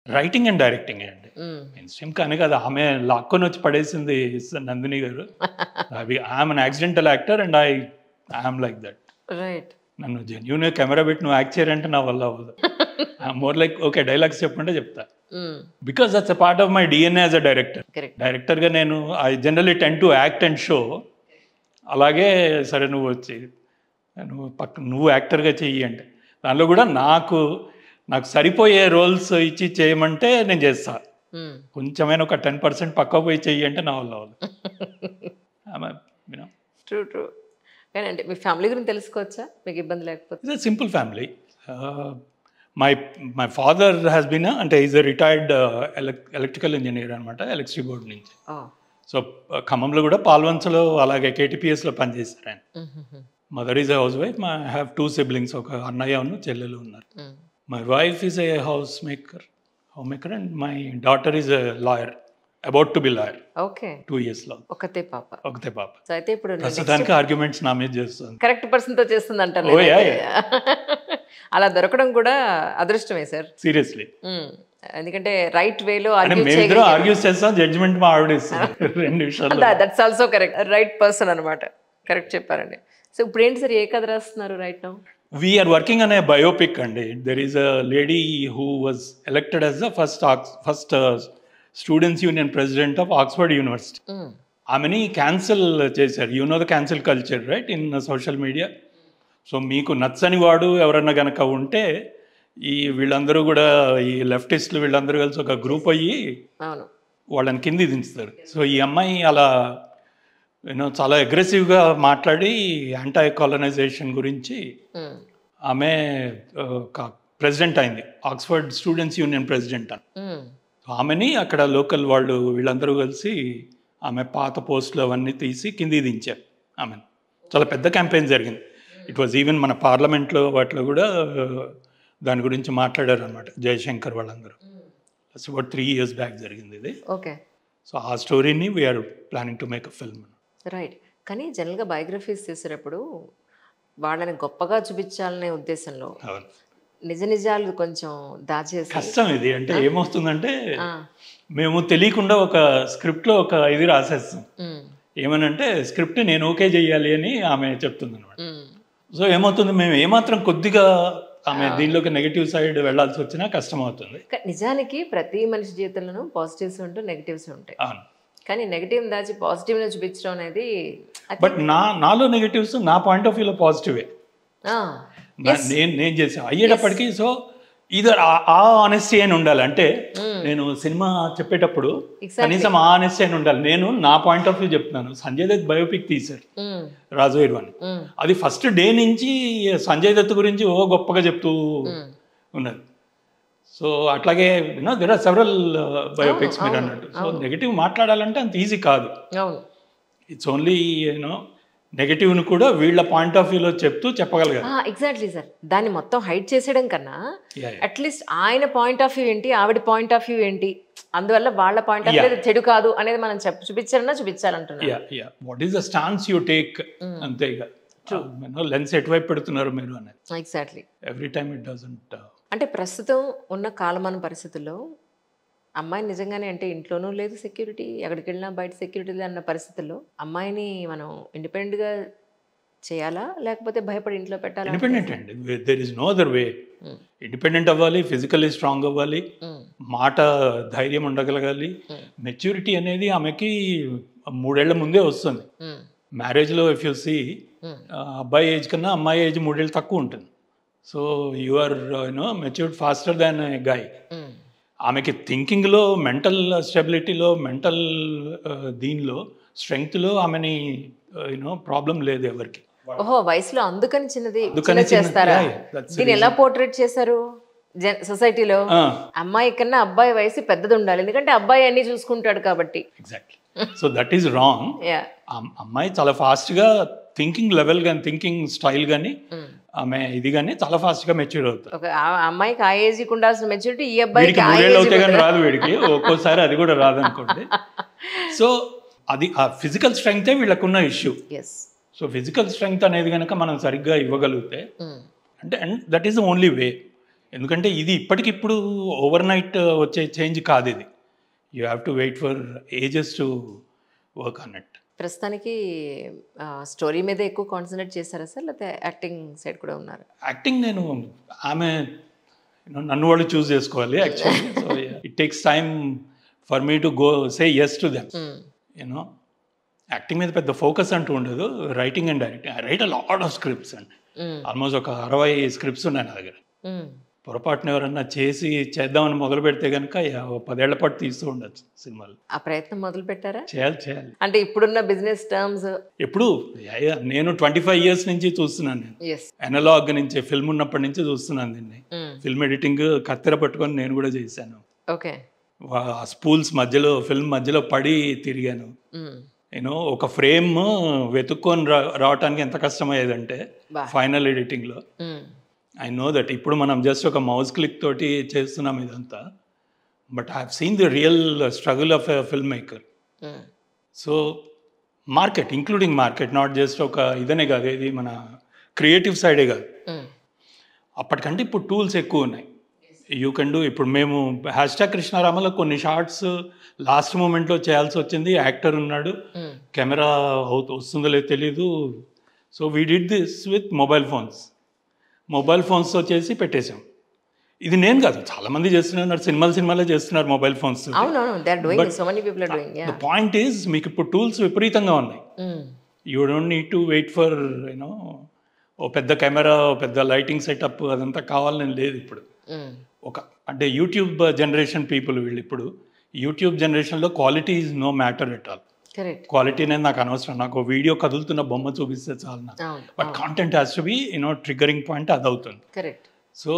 Writing and directing అండి. Mainstream కానీ కదా, ఆమె లాక్కొని వచ్చి పడేసింది నందిని గారు. I'm an accidental actor and I'm like that. Right. నన్ను జెన్యూన్ కెమెరా పెట్టి నువ్వు యాక్ట్ చేయాలంటే నా వల్ల అవ్వదు. మోర్ లైక్ ఓకే డైలాగ్స్ చెప్పంటే చెప్తా. Because that's a part of my DNA as a director. డైరెక్టర్గా నేను I generally tend to act and show. అలాగే సరే నువ్వు వచ్చి నువ్వు యాక్టర్గా చెయ్యి అంటే దానిలో కూడా నాకు సరిపోయే రోల్స్ ఇచ్చి చేయమంటే నేను చేస్తా. కొంచెమైనా ఒక 10% పక్క పోయి చెయ్యి అంటే నా వల్ల అవ్వదు. True true. కానీ అంటే మీ ఫ్యామిలీ గురించి తెలుసుకోవచ్చా మీకు ఇబ్బంది లేకపోతే? It's simple family. My father has been అంటే is a retired electrical engineer అనమాట, ఎలక్ట్రిసిటీ బోర్డ్ నుంచి. సో ఖమ్మంలో కూడా పాల్వంచలో అలాగే కేటీపీఎస్లో పనిచేస్తారు ఆయన. Mother is a housewife. I have 2 siblings, ఒక అన్నయ్య చెల్లెలు ఉన్నారు. My wife is a house maker and my daughter is a lawyer, about to be lawyer. Okay. 2 years లో ఒకతే పాప. సో అయితే ఇప్పుడు ప్రస్తుతానికి ఆర్గ్యుమెంట్స్ నా మీద చేస్తుంది. కరెక్ట్ పర్సన్ తో చేస్తుంది అంటారు. అలా దొరకడం కూడా అదృష్టమే సార్, సీరియస్లీ. ఎందుకంటే రైట్ వేలో ఆర్గ్యూ చేస్తాం, జడ్జిమెంట్ మా ఆవిడ ఇస్తుంది 2 నిమిషాలు. That's also correct, right person అనమాట. కరెక్ట్ చెప్పారండి. సో ఇప్పుడు ఏంటి సార్, ఏ కథ రాస్తున్నారు right now? We are working on a biopic and there is a lady who was elected as the first students union president of Oxford University. Amani cancel chesaru. You know the cancel culture, right, in social media. So meeku natsani vaadu evaranna ganaka unte ee villandaru kuda ee leftists villandaru kalsi oka group ayyi avunu vallani kindi దించుతారు. So ఈ అమ్మాయి అలా చాలా అగ్రెసివ్గా మాట్లాడి anti colonisation గురించి ఆమె president అయింది, ఆక్స్ఫర్డ్ స్టూడెంట్స్ యూనియన్ ప్రెసిడెంట్ అని. ఆమెని అక్కడ లోకల్ వాళ్ళు వీళ్ళందరూ కలిసి ఆమె పాత పోస్టులు అవన్నీ తీసి కింది దించారు ఆమెను. చాలా పెద్ద క్యాంపెయిన్ జరిగింది. ఇట్ వాజ్ ఈవెన్ మన పార్లమెంట్లో వాటిలో కూడా దాని గురించి మాట్లాడారు అనమాట, జయశంకర్ వాళ్ళందరూ. అబౌట్ 3 years బ్యాక్ జరిగింది ఇది. ఓకే. సో ఆ స్టోరీని we're planning to make a film. Right. కానీ జనరల్గా బయోగ్రఫీస్ చేసేటప్పుడు వాళ్ళని గొప్పగా చూపించాలనే ఉద్దేశంలో నిజ నిజాలు కొంచెం దాచేసి కష్టం ఇది. అంటే ఏమొస్తుందంటే మేము తెలియకుండా ఒక స్క్రిప్ట్లో ఒక ఇది రాసేస్తాం. ఏమనంటే స్క్రిప్ట్ నేను ఓకే చెయ్యాలి అని ఆమె చెప్తుంది అనమాట. సో ఏమవుతుంది, మేము ఏమాత్రం కొద్దిగా ఆమె దీనిలోకి నెగిటివ్ సైడ్ వెళ్లాల్సి వచ్చినా కష్టం అవుతుంది. నిజానికి ప్రతి మనిషి జీవితంలోనూ పాజిటివ్స్ ఉంటాయి, నెగిటివ్స్ ఉంటాయి. కానీ నెగిటివ్ దాచి పాజిటివ్ ని చూపించడం అనేది, బట్ నాలో నెగిటివ్స్ నా పాయింట్ ఆఫ్ వ్యూలో పాజిటివే నేను చేసా అయ్యేటప్పటికి. సో ఇదర్ ఆ ఆనెస్టీ అని ఉండాలి. అంటే నేను సినిమా చెప్పేటప్పుడు కనీసం ఆ ఆనెస్టీ అని ఉండాలి. నేను నా పాయింట్ ఆఫ్ వ్యూ చెప్తున్నాను. సంజయ్ దత్ బయోపిక్ తీశారు రాజు అని, అది ఫస్ట్ డే నుంచి సంజయ్ దత్ గురించి గొప్పగా చెప్తూ ఉన్నది. సో అట్లాగే దెర్ ఆర్ సెవరల్ బయోపిక్స్ మీరు అన్నట్టు. సో నెగిటివ్ మాట్లాడాలంటే అంత ఈజీ కాదు. ఇట్స్ ఓన్లీ నెగిటివ్ని కూడా వీళ్ళ పాయింట్ ఆఫ్ వ్యూలో చెప్తూ చెప్పగలగాలి. Exactly sir. దాన్ని మొత్తం హైడ్ చేసేయడం కన్నా అట్లీస్ట్ ఆయన పాయింట్ ఆఫ్ వ్యూ ఏంటి, ఆవిడ పాయింట్ ఆఫ్ వ్యూ ఏంటి, అందువల్ల వాళ్ళ పాయింట్ ఆఫ్ వ్యూ చెడు కాదు అనేది మనం చూపించాలన్నా చూపించాలంటున్నారు. What is the stance you take, అంతే. ఇక లెన్స్ ఎటువైపు పెడుతున్నారు మీరు అనేది. Exactly. Every time it doesn't. అంటే ప్రస్తుతం ఉన్న కాలమాన పరిస్థితుల్లో అమ్మాయి నిజంగానే అంటే ఇంట్లోనూ లేదు సెక్యూరిటీ, ఎక్కడికి వెళ్ళినా బయట సెక్యూరిటీ అన్న పరిస్థితుల్లో అమ్మాయిని మనం ఇండిపెండెంట్గా చేయాలా లేకపోతే భయపడి ఇంట్లో పెట్టాలా? ఇండిపెండెంట్ అండి, there is no other way. Independent అవ్వాలి, ఫిజికల్లీ స్ట్రాంగ్ అవ్వాలి, మాట ధైర్యం ఉండగలగాలి. మెచ్యూరిటీ అనేది ఆమెకి 3 ఏళ్ల ముందే వస్తుంది. మ్యారేజ్లో ఇఫ్ యూ సీ అబ్బాయి ఏజ్ కన్నా అమ్మాయి ఏజ్ 3 ఏళ్ళు తక్కువ ఉంటుంది. So you are matured faster than a guy. ఆమెకి థింకింగ్లో, మెంటల్ స్టెబిలిటీలో, మెంటల్ దీనిలో, స్ట్రెంగ్త్లో ఆమెని ప్రాబ్లం లేదు ఎవరికి. ఓహో, వయసులో అందుకని చిన్నది చేస్తారా? దీన్ని ఎలా పోర్ట్రేట్ చేశారు సొసైటీలో? అమ్మాయి కన్నా అబ్బాయి వయసు పెద్దది ఉండాలి, ఎందుకంటే అబ్బాయి అన్ని చూసుకుంటాడు కాబట్టి. Exactly. So that is wrong. అమ్మాయి చాలా ఫాస్ట్గా థింకింగ్ లెవెల్ కానీ, థింకింగ్ స్టైల్ కానీ, ఆమె ఇది కానీ చాలా ఫాస్ట్గా మెచ్యూర్ అవుతుంది. అమ్మాయికి ఆ ఏజ్ ఉండాల్సిన మెచ్యూరిటీ ఈ అబ్బాయికి 3 ఏళ్ళు అవుతే కానీ రాదు వీడికి, ఒక్కోసారి అది కూడా రాదనుకోండి. సో అది ఆ ఫిజికల్ స్ట్రెంగ్తే వీళ్ళకున్న ఇష్యూ. సో ఫిజికల్ స్ట్రెంగ్త్ అనేది కనుక మనం సరిగ్గా ఇవ్వగలిగితే అంటే, and that is the only way. ఎందుకంటే ఇది ఇప్పటికిప్పుడు ఓవర్ నైట్ వచ్చే చేంజ్ కాదు ఇది. You have to wait for ages to work on it. ప్రస్తుతానికి స్టోరీ మీద ఎక్కువ కాన్సన్ట్రేట్ చేశారా సార్, లేకపోతే యాక్టింగ్ సైడ్ కూడా ఉన్నారు? యాక్టింగ్ నేను ఆమె నన్ను వాళ్ళు చూస్ చేసుకోవాలి actually. So it takes time for me to go say yes to them. You know acting మీద పెద్ద ఫోకస్ అంటూ ఉండదు. Writing and directing, I write a lot of scripts అండి. ఆల్మోస్ట్ ఒక 60 స్క్రిప్ట్స్ ఉన్నాయి నా దగ్గర. పొరపాటున ఎవరన్నా చేద్దామని మొదలు పెడితే కనుక 10 ఏళ్ల పాటు తీస్తూ ఉండొచ్చు సినిమాలు. ఆ ప్రయత్నం మొదలు పెట్టారా? చేయాలి. అంటే ఇప్పుడున్న బిజినెస్ టర్మ్స్ ఎప్పుడు నేను 25 years నుంచి చూస్తున్నాను. నేను అనలాగ్ నుంచి ఫిల్మ్ ఉన్నప్పటి నుంచి చూస్తున్నాను దీన్ని. ఫిల్మ్ ఎడిటింగ్ కత్తెర పట్టుకొని నేను కూడా చేశాను. ఓకే. స్పూల్స్ మధ్యలో ఫిల్మ్ మధ్యలో పడి తిరిగాను. నేను ఒక ఫ్రేమ్ వెతుక్కొని రావటానికి ఎంత కష్టమయ్యేదంటే ఫైనల్ ఎడిటింగ్లో. ఐ నో దట్ ఇప్పుడు మనం జస్ట్ ఒక మౌస్ క్లిక్ తోటి చేస్తున్నాం ఇదంతా. But I have seen the real struggle of a filmmaker. So market, including market, not just ఒక ఇదనే కాదు, ఇది మన క్రియేటివ్ సైడే కాదు. అప్పటికంటే ఇప్పుడు టూల్స్ ఎక్కువ ఉన్నాయి. You can do. ఇప్పుడు మేము #కృష్ణారామలో కొన్ని షార్ట్స్ లాస్ట్ మూమెంట్లో చేయాల్సి వచ్చింది. యాక్టర్ ఉన్నాడు, కెమెరా వస్తుందో లేదో తెలీదు. So we did this with mobile ఫోన్స్తో చేసి పెట్టేశాం. ఇది నేను కాదు, చాలా మంది చేస్తున్నారు, సినిమాలే చేస్తున్నారు mobile phones. The point is మీకు ఇప్పుడు టూల్స్ విపరీతంగా ఉన్నాయి. You don't need to wait for you know ఓ పెద్ద కెమెరా, పెద్ద లైటింగ్ సెటప్ అదంతా కావాలని లేదు ఇప్పుడు. అంటే యూట్యూబ్ జనరేషన్ పీపుల్ వీళ్ళు. ఇప్పుడు యూట్యూబ్ జనరేషన్లో quality is no matter at all. Quality అనేది నాకు అనవసరం. నాకు వీడియో కదులుతున్న బొమ్మ చూపిస్తే చాలు నాకు. But content has to be triggering point అది అవుతుంది. సో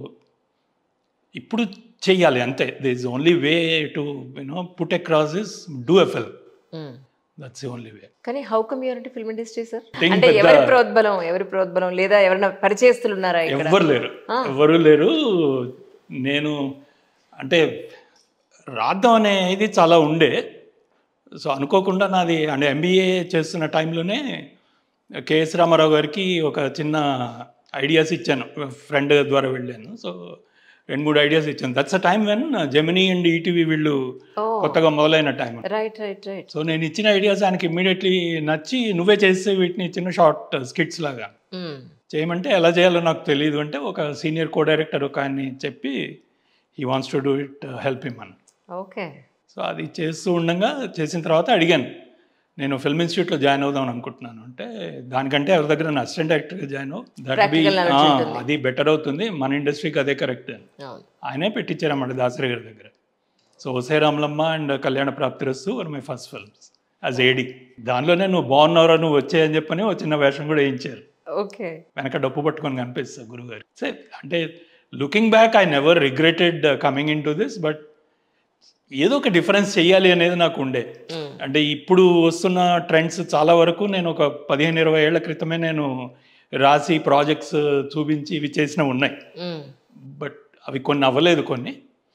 ఇప్పుడు చెయ్యాలి అంతే. This is only way to put across is do a film. That's the only way. కానీ how come you are into film industry sir? అంటే ఎవరి ప్రోద్బలం లేదా ఎవరైనా పరిచయస్తులు ఉన్నారా ఇక్కడ? ఎవరు లేరు. నేను అంటే రాద్దాం అనేది చాలా ఉండే. సో అనుకోకుండా నాది అంటే MBA చేస్తున్న టైంలోనే KS రామారావు గారికి ఒక చిన్న ఐడియాస్ ఇచ్చాను, ఫ్రెండ్ ద్వారా వెళ్ళాను. సో 2-3 ఐడియాస్ ఇచ్చాను. That's a time when Gemini and ETV వీళ్ళు కొత్తగా మొదలైన టైం. సో నేను ఇచ్చిన ఐడియాస్ ఆయనకి ఇమ్మీడియట్లీ నచ్చి, నువ్వే చేస్తే వీటిని చిన్న షార్ట్ స్కిట్స్ లాగా చేయమంటే ఎలా చేయాలో నాకు తెలియదు అంటే ఒక సీనియర్ కో డైరెక్టర్ ఒక ఆయన్ని చెప్పి he wants to do it, help him అని. ఓకే. సో అది చేస్తూ ఉండగా చేసిన తర్వాత అడిగాను, నేను ఫిల్మ్ ఇన్స్టిట్యూట్లో జాయిన్ అవుదామని అనుకుంటున్నాను అంటే, దానికంటే ఎవరి దగ్గర అసిస్టెంట్ డైరెక్టర్గా జాయిన్ అవ్వు, దట్ బి అది బెటర్ అవుతుంది, మన ఇండస్ట్రీకి అదే కరెక్ట్ అని ఆయనే పెట్టించారన్నమాట దాసరి గారి దగ్గర. సో ఒసే Ramalamma and Kalyana Praptirastu were my first films as AD. దానిలోనే నువ్వు బాగున్నారా, నువ్వు వచ్చాయని చెప్పని ఒక చిన్న వేషం కూడా వేయించారు. ఓకే. వెనక డప్పు పట్టుకొని కనిపిస్తా గురుగారు. సో అంటే looking back I never regretted coming in to this. But ఏదో ఒక డిఫరెన్స్ చెయ్యాలి అనేది నాకు ఉండే. అంటే ఇప్పుడు వస్తున్న ట్రెండ్స్ చాలా వరకు నేను ఒక 15-20 ఏళ్ల క్రితమే నేను రాసి ప్రాజెక్ట్స్ చూపించి ఇవి చేసినవి ఉన్నాయి. బట్ అవి కొన్ని అవ్వలేదు కొన్ని.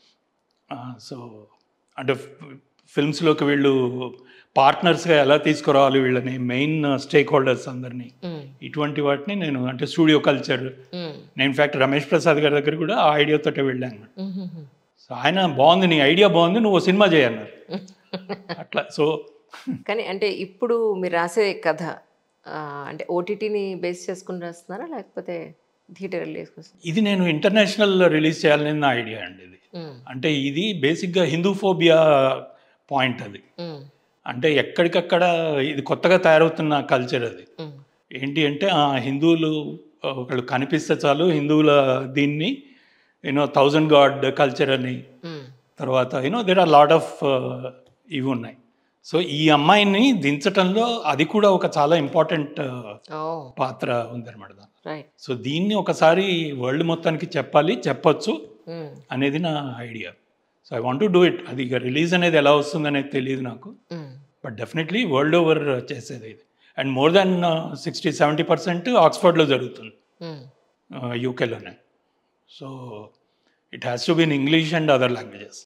సో అంటే ఫిల్మ్స్లోకి వీళ్ళు పార్ట్నర్స్గా ఎలా తీసుకురావాలి వీళ్ళని, మెయిన్ స్టేక్ హోల్డర్స్ అందరినీ, ఇటువంటి వాటిని నేను అంటే స్టూడియో కల్చర్, నేను ఇన్ఫ్యాక్ట్ రమేష్ ప్రసాద్ గారి దగ్గర కూడా ఆ ఐడియాతోటే వెళ్ళాను. సో ఆయన బాగుంది, నీ ఐడియా బాగుంది, నువ్వు సినిమా చేయన్నారు అట్లా. సో కానీ అంటే ఇప్పుడు మీరు రాసే కథ అంటే ఓటీటీని బేస్ చేసుకుని రాస్తున్నారా లేకపోతే థియేటర్ రిలీజ్ కోసం? ఇది నేను ఇంటర్నేషనల్ రిలీజ్ చేయాలని నా ఐడియా అండి. ఇది అంటే ఇది బేసిక్గా హిందూ ఫోబియా పాయింట్. అది అంటే ఎక్కడికక్కడ ఇది కొత్తగా తయారవుతున్న కల్చర్. అది ఏంటి అంటే హిందువులు ఒకళ్ళు కనిపిస్తే చాలు హిందువుల దీన్ని 1000 గాడ్ కల్చర్ అని, తర్వాత దేర్ ఆర్ లాట్ ఆఫ్ ఇవి ఉన్నాయి. సో ఈ అమ్మాయిని దించటంలో అది కూడా ఒక చాలా ఇంపార్టెంట్ పాత్ర ఉందన్నమాట దాంట్లో. సో దీన్ని ఒకసారి వరల్డ్ మొత్తానికి చెప్పొచ్చు అనేది నా idea. So I want to do it. అది ఇక రిలీజ్ అనేది ఎలా వస్తుంది అనేది తెలియదు నాకు, బట్ డెఫినెట్లీ వరల్డ్ ఓవర్ చేసేది ఇది. అండ్ మోర్ దాన్ 60-70% ఆక్స్ఫర్డ్లో జరుగుతుంది, యూకేలోనే. So it has to be in English and other languages.